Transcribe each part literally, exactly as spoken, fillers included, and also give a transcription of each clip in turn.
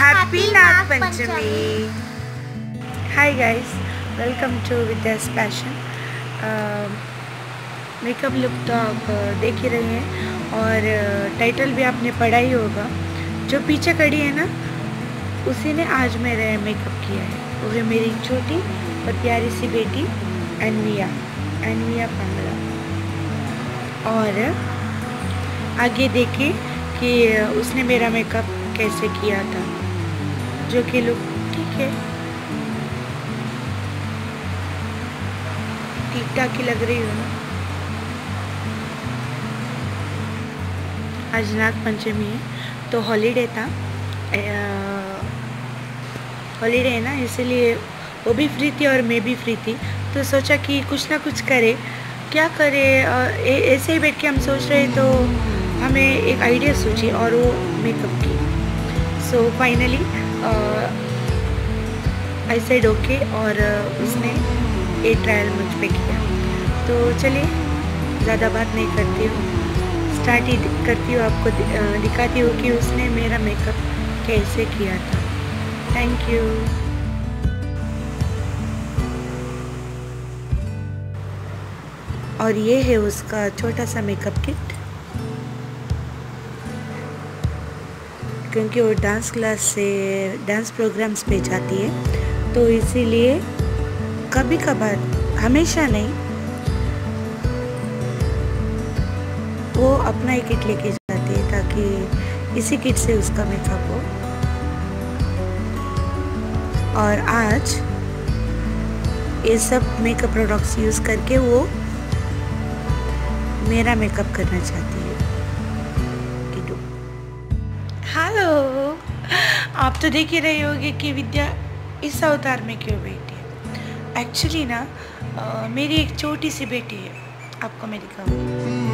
Happy Nag Panchami. Hi guys, welcome to Vidya's Passion. Makeup look तो आप देख ही रहे हैं और टाइटल भी आपने पढ़ा ही होगा। जो पीछे खड़ी है ना, उसी ने आज मेरा मेकअप किया है। वो है मेरी छोटी और प्यारी सी बेटी anviya anviya pangla। और आगे देखें कि उसने मेरा मेकअप कैसे किया था, जो कि लुक ठीक है, ठीक ठाक ही लग रही हो ना। आज नाग पंचमी है तो हॉलीडे था, हॉलीडे है ना, इसलिए वो भी फ्री थी और मैं भी फ्री थी। तो सोचा कि कुछ ना कुछ करे, क्या करे, ऐसे ही बैठ के हम सोच रहे तो हमें एक आइडिया सूझी और वो मेकअप की। So finally I said okay और उसने एक ट्रायल मुझ पे किया। तो चलिए ज़्यादा बात नहीं करती हूँ, स्टार्ट ही करती हूँ, आपको दिखाती हूँ कि उसने मेरा मेकअप कैसे किया था। Thank you. और ये है उसका छोटा सा मेकअप किट, क्योंकि वो डांस क्लास से डांस प्रोग्राम्स पे जाती है, तो इसीलिए कभी कभार, हमेशा नहीं, वो अपना ही किट लेके जाती है ताकि इसी किट से उसका मेकअप हो। और आज ये सब मेकअप प्रोडक्ट्स यूज़ करके वो मेरा मेकअप करना चाहती है। हेलो, आप तो देख ही रहे होंगे कि विद्या इस अवतार में क्यों बैठी है। एक्चुअली ना आ, मेरी एक छोटी सी बेटी है, आपको मैं दिखाऊंगी।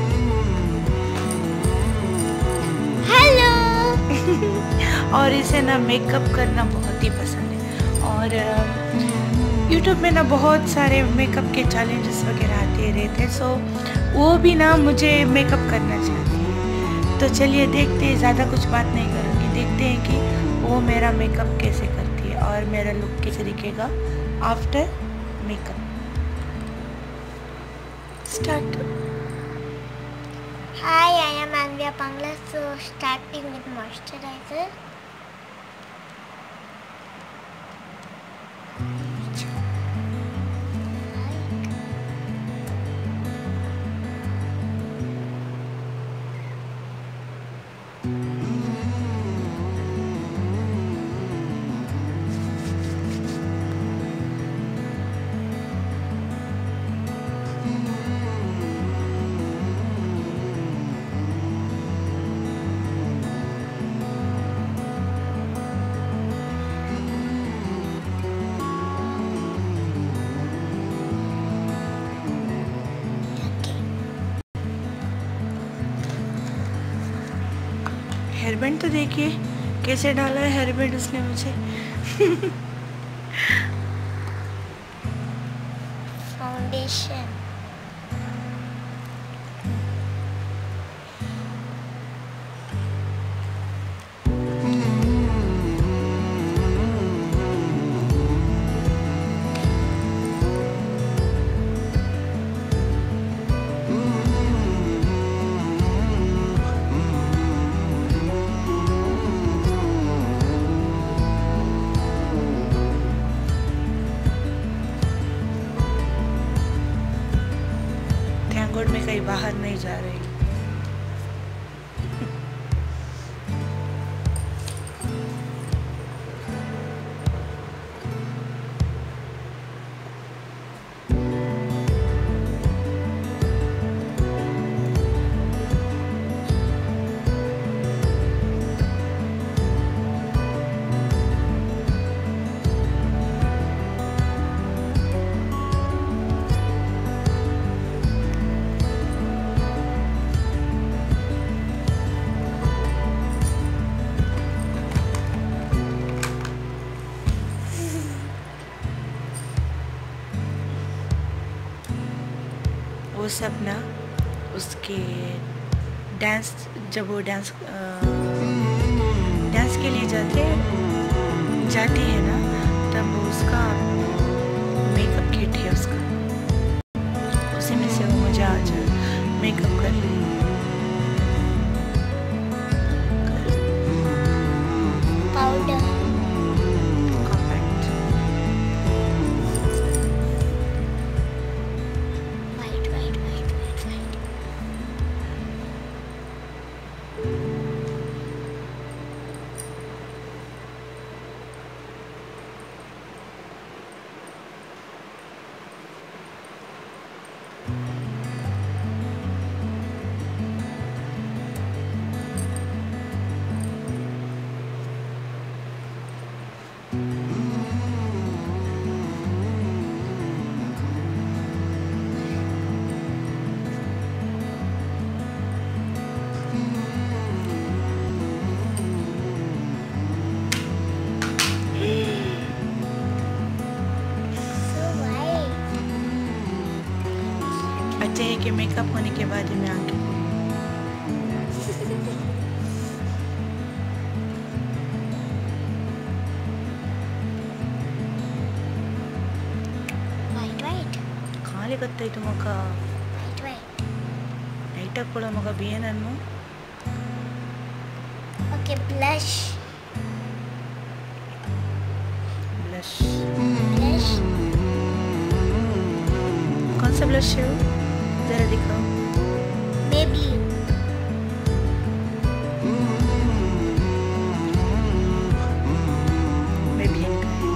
हेलो। और इसे ना मेकअप करना बहुत ही पसंद है और यूट्यूब में ना बहुत सारे मेकअप के चैलेंजेस वगैरह आते रहते हैं। सो वो भी ना मुझे मेकअप करना चाहती है। तो चलिए देखते हैं, ज़्यादा कुछ बात नहीं करूँगी, देखते हैं कि वो मेरा मेकअप कैसे करती है और मेरा लुक कैसे दिखेगा after makeup. Start. Hi, I am Anviya Pangla. So starting with moisturizer. Hairband तो देखिए कैसे डाला है हेयरबैंड उसने मुझे। Foundation. गॉड में कहीं बाहर नहीं जा रही। वो सब ना उसके डांस, जब वो डांस डांस के लिए जाते हैं जाती है ना तब उसका मेकअप किट है उसका, उसी में से वो मुझे आज मेकअप कर रही है। Powder compact white white white white white अच्छा है कि मेकअप होने के बाद ही मैं आके वाइट वाइट ಖಾಲಿ ಗೊತ್ತಾಯ್ತು ಮಗ वाइट वाइट ನೈಟಾಗಿ ಕೊಡೋ ಮಗ ಬಿಯನನ್ನು ओके ब्लश ब्लश ब्लश कौन सा ब्लश है वो जरा दिखाओ मेबलिन मेबलिन का है।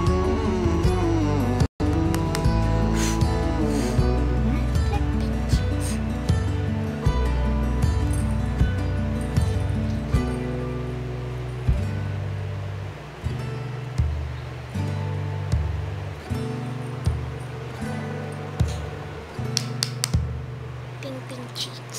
Pink pink cheeks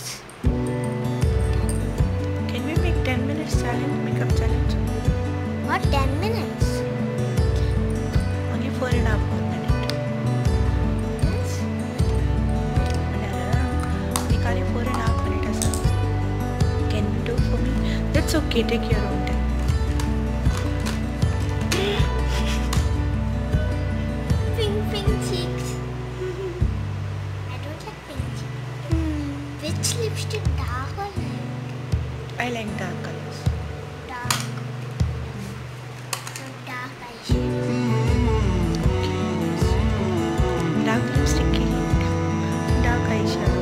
Can we make ten minutes challenge, makeup challenge? what ten minutes Only four and a half one minute. yes We only four and a half minute ऐसा. Can you do for me? That's okay. Take your own time. pink pink cheeks I don't like pink cheeks which lipstick dark or light I like dark colors. dark so dark eyeshadow Dark lipstick के लिए dark eyeshadow.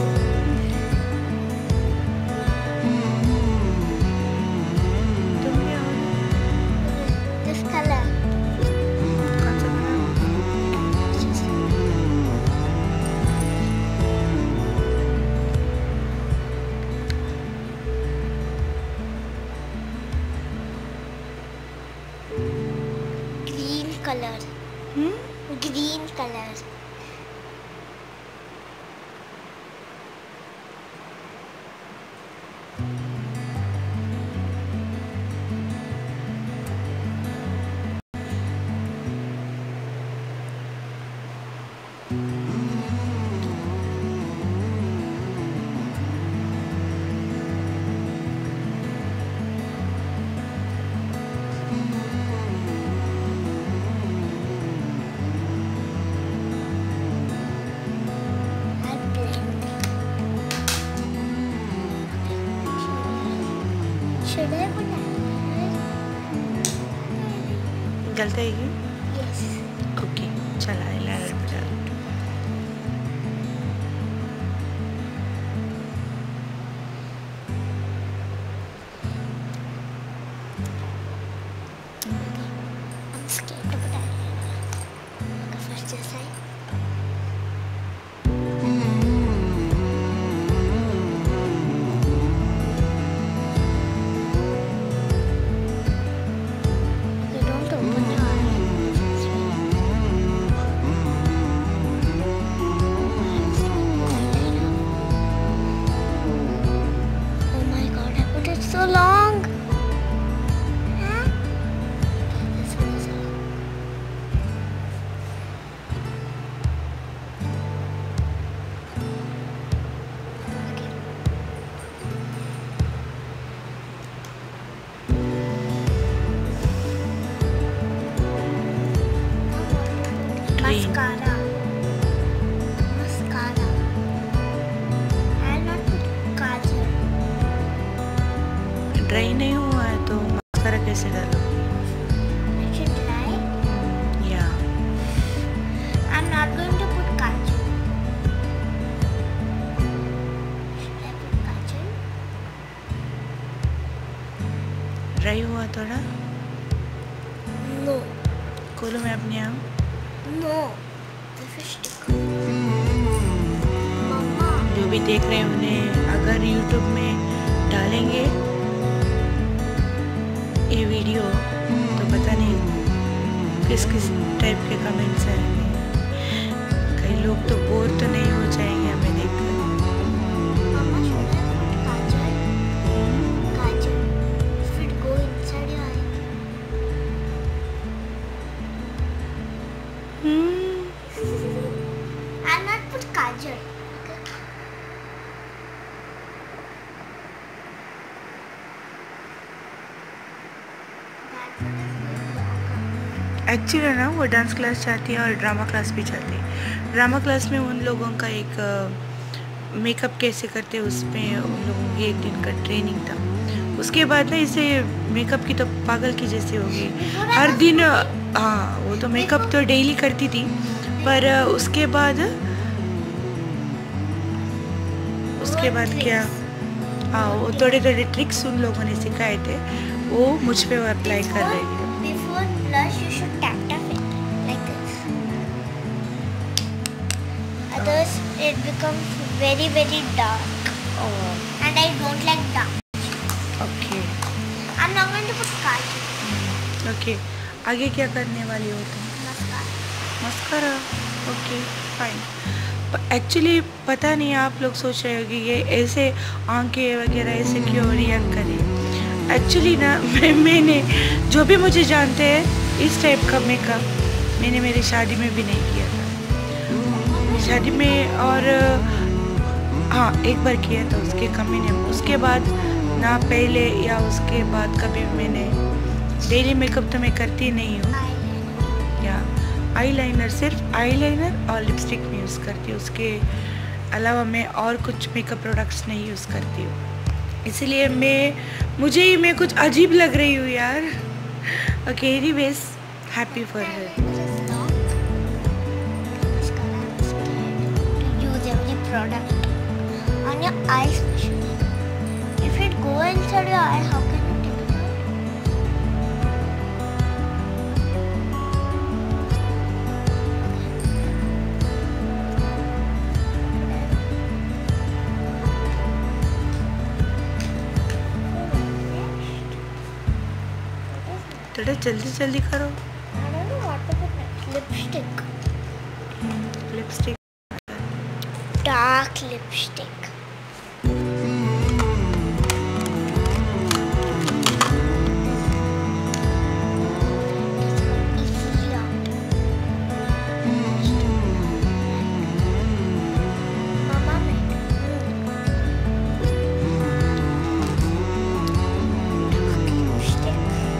तुम भी आओ ना. this color कौन सा बनाओ? green color Hmm? green color I'll blend should I put eyeliner जलता है ये? yes ओके चल eyeliner पे डाल. I'm scared to put eyeliner. Go first this side. You don't open your eyes. green. Mascara. Mascara. I'll not put kajal. Dry नहीं हुआ है तो मस्कारा कैसे डालोगी? I should try. या I'm not going to put kajal. Should I put kajal? Dry हुआ थोड़ा? No. खोलो मैं अपने आप. No. The fish stick. Mama. जो भी देख रहे हैं उन्हें अगर यूट्यूब में डालेंगे ये वीडियो तो पता नहीं किस किस टाइप के कमेंट्स आएंगे. कई लोग तो बोर तो नहीं हो जाएंगे हमें देखकर. Mama, should I put kajal? Kajal. If it go inside your eye. hmm. I'll not put kajal. Okay. That's what is going wrong. Actually ना वो डांस क्लास चाहती है और ड्रामा क्लास भी चाहती है. ड्रामा क्लास में उन लोगों का एक मेकअप कैसे करते हैं उसमें उन लोगों की एक दिन का ट्रेनिंग था. उसके बाद ना इसे मेकअप की तो पागल की जैसी हो गई. हर दिन हाँ वो तो मेकअप तो डेली करती थी पर उसके बाद उसके बाद क्या हाँ वो थोड़े थोड़े ट्रिक्स उन लोगों ने सिखाए थे वो मुझ पे वो अप्लाई कर रही है. Before blush, you should tap tap it like this. Others, it becomes very very dark, Oh, and I don't like dark. okay. I'm not going to put kajal. Okay आगे क्या करने वाली हो तुम? Mascara. Mascara. Okay fine. Actually पता नहीं आप लोग सोच रहे हो कि ये ऐसे आंखें वगैरह ऐसे क्यों रिएक्ट करें. एक्चुअली ना मैं मैंने जो भी मुझे जानते हैं इस टाइप का मेकअप मैंने मेरी शादी में भी नहीं किया था. शादी में और हाँ एक बार किया था उसके कम मैंने उसके बाद ना पहले या उसके बाद कभी मैंने डेली मेकअप तो मैं करती नहीं हूँ. Eyeliner. या आईलाइनर सिर्फ आईलाइनर और लिपस्टिक में यूज़ करती हूँ. उसके अलावा मैं और कुछ मेकअप प्रोडक्ट्स नहीं यूज़ करती हूँ. इसलिए मैं मुझे ही मैं कुछ अजीब लग रही हूँ यार. Okay anyways happy for her. Mascara. I'm scared to use every product on your eyes, especially. If it go inside your eye, how can you take it out? थोड़ा जल्दी जल्दी करो. I don't know what to put next. Lipstick. Lipstick. Dark lipstick. Easy out. Mama made. Dark lipstick.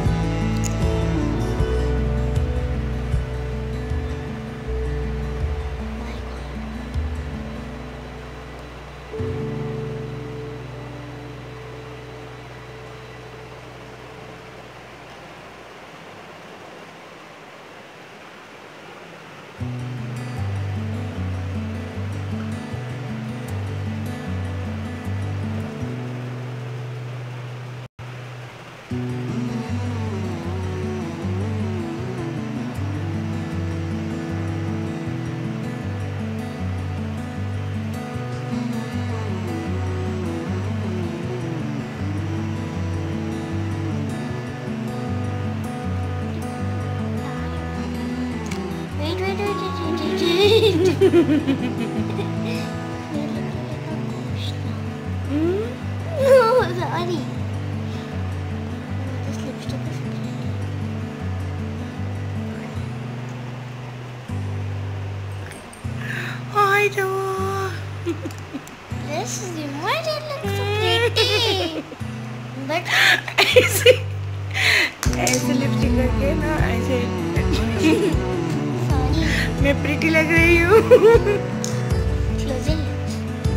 My God. Wait, wait, wait, wait, wait, wait. You're looking like a ghost now. Hmm? No, sorry. This lipstick is pretty. I know. This is why it looks so pretty. But ऐसे ऐसे lipstick करके ना ऐसे sorry. मैं pretty लग रही हूँ। Close your lips.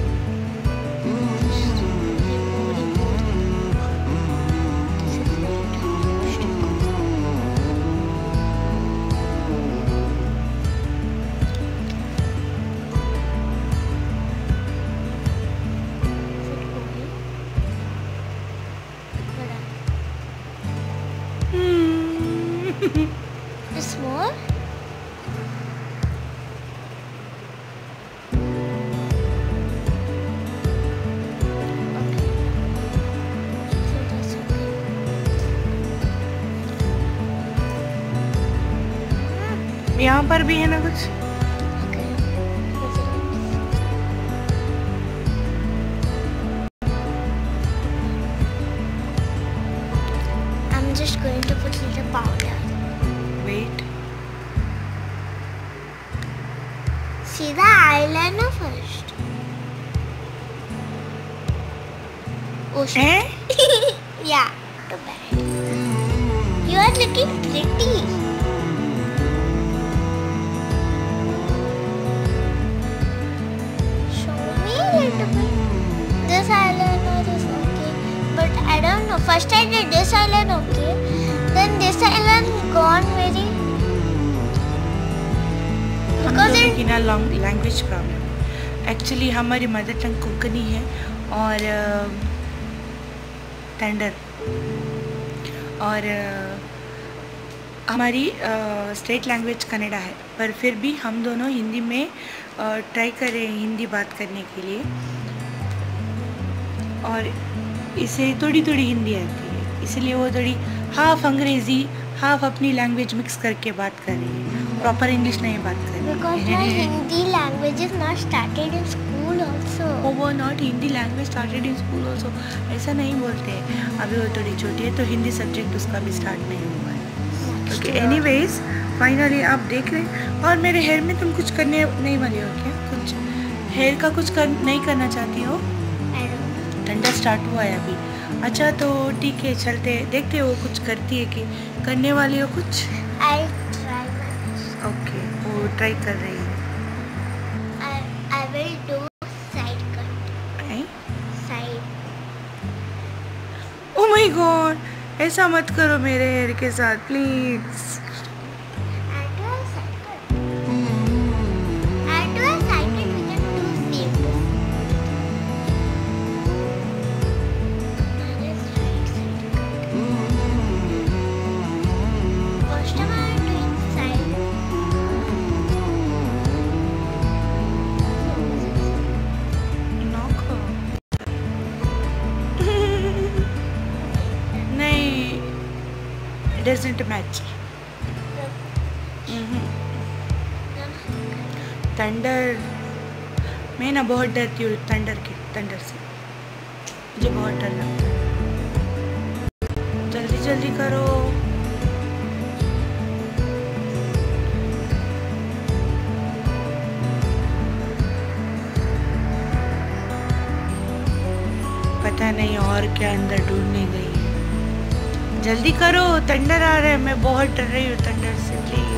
This more? यहाँ पर भी है ना कुछ। I'm just going to put little powder. Wait. See the eyeliner first. Oh shit. Eh? Yeah, too bad. You are looking pretty. Show me a little bit. This eyeliner is okay, but I don't know. First I did this eyeliner okay, then this eyeliner gone very. हम Because लोगों it की ना language problem. Actually हमारी mother tongue Konkani है और tender और अ, हमारी state language Kannada है, पर फिर भी हम दोनों हिंदी में ट्राई कर रहे हैं हिंदी बात करने के लिए। और इसे थोड़ी थोड़ी हिंदी आती है, इसलिए वो थोड़ी हाफ अंग्रेज़ी हाफ अपनी लैंग्वेज मिक्स करके बात कर रही है, प्रॉपर इंग्लिश नहीं बात कर रही because my Hindi language is not started in school also. वो वो not Hindi language started in school also, ऐसा नहीं बोलते हैं। अभी वो थोड़ी छोटी है तो हिंदी सब्जेक्ट उसका भी स्टार्ट नहीं हुआ है। ओके, एनीवेज फाइनली आप देख रहे हैं। और मेरे हेयर में तुम कुछ करने नहीं वाली हो क्या? कुछ हेयर का कुछ कर, नहीं करना चाहती हो? I don't ठंडा स्टार्ट हुआ है अभी। अच्छा तो ठीक है, चलते हैं, देखते हो कुछ करती है कि करने वाली हो कुछ। know. I try my best. Okay, वो ट्राई कर रही है। I I will do side cut. हैं? Side. ओह माय गॉड, ऐसा मत करो मेरे हेयर के साथ please. I do a side cut. I do a side cut with a two same. Now let's right side cut. First time I am doing side. Knock नहीं, doesn't match. Thunder, मैं ना बहुत डरती हूँ thunder के thunder से, मुझे बहुत डर लगता है। जल्दी जल्दी करो। पता नहीं और क्या अंदर ढूंढने गई है। जल्दी करो, थंडर आ रहा है, मैं बहुत डर रही हूँ थंडर से, please.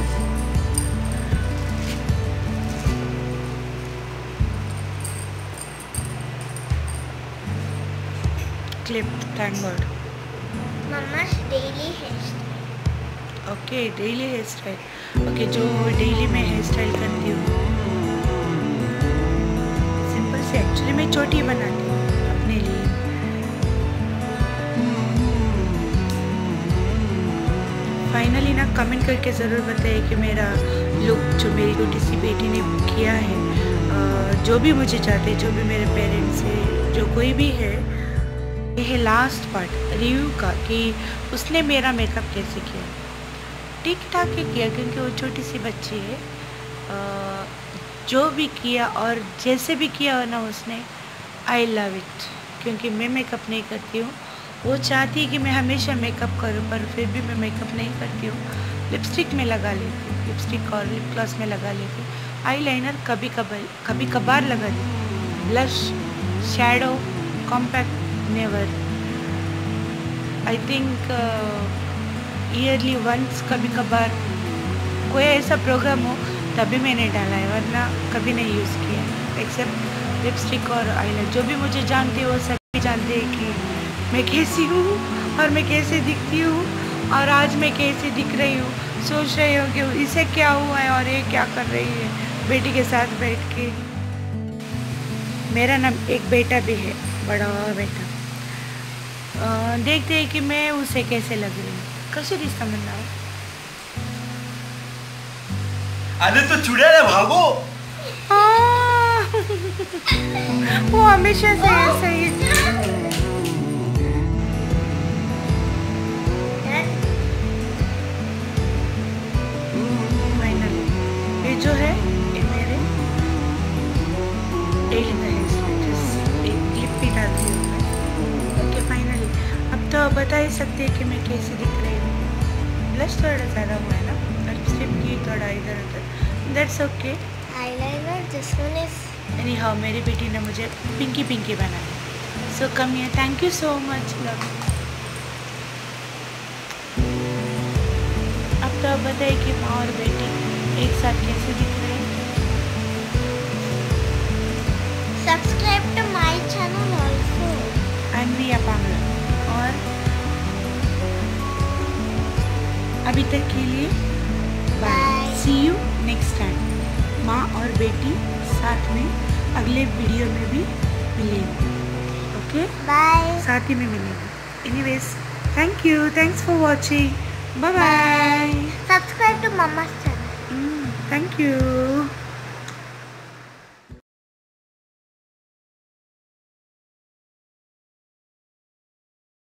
Clip, thank God. Mama's daily hairstyle. Okay, daily hairstyle. Okay, जो डेली में हेयर स्टाइल करती हूँ सिंपल से, एक्चुअली मैं चोटी बनाती हूँ अपने लिए। फाइनली ना कमेंट करके ज़रूर बताइए कि मेरा लुक जो मेरी छोटी सी बेटी ने किया है, अ, जो भी मुझे चाहते हैं, जो भी मेरे पेरेंट्स है, जो कोई भी है, ये है लास्ट पार्ट रिव्यू का कि उसने मेरा मेकअप कैसे किया। ठीक ठाक ही किया क्योंकि वो छोटी सी बच्ची है। अ, जो भी किया और जैसे भी किया हो ना उसने, आई लव इट। क्योंकि मैं मेकअप नहीं करती हूँ, वो चाहती है कि मैं हमेशा मेकअप करूँ, पर फिर भी मैं मेकअप नहीं करती हूँ। लिपस्टिक में लगा लेती हूँ, लिपस्टिक और लिप ग्लॉस में लगा लेती हूँ। आई लाइनर कभी कभार कभी कभार लगा देती हूँ। Blush, shadow, compact never. I think yearly once कभी कभार कोई ऐसा प्रोग्राम हो तभी मैंने डाला है, वरना कभी नहीं यूज़ किया है। एक्सेप्ट लिपस्टिक और आईलाइनर। जो भी मुझे जानते हैं वो सभी जानते हैं कि मैं कैसी हूँ और मैं कैसे दिखती हूँ, और आज मैं कैसे दिख रही हूँ। सोच रही हूँ कि इसे क्या हुआ है और ये क्या कर रही है बेटी के साथ बैठ के। मेरा नाम एक बेटा भी है, बड़ा बेटा। आ, देखते हैं कि मैं उसे कैसे लग रही हूँ। कशी दिसता म्हणला? अरे तो चुड़ैल भागो। वो हमेशा से ऐसा ही। फाइनल ये जो है ये मेरे एक क्लिप भी डालती हूँ मैं। ओके फाइनली अब तो बता ही सकते हैं कि मैं कैसी दिख रही हूँ। ब्लश थोड़ा ज़्यादा हुआ है ना, लिपस्टिक की थोड़ा इधर उधर, that's okay. eyeliner, this one is anyhow मेरी बेटी ने मुझे पिंकी पिंकी बनाया। So come here, thank you so much love. अब तो अब बताइए कि माँ और बेटी एक साथ कैसे दिख रहे हैं। subscribe to my channel also. anviya pangla। और अभी तक के लिए bye, see you next time. माँ और बेटी साथ में अगले वीडियो में भी मिलेंगे। Okay Bye. साथ ही में मिलेंगे। Anyways thank you, thanks for watching, bye bye. Subscribe to Mama's channel. Thank you.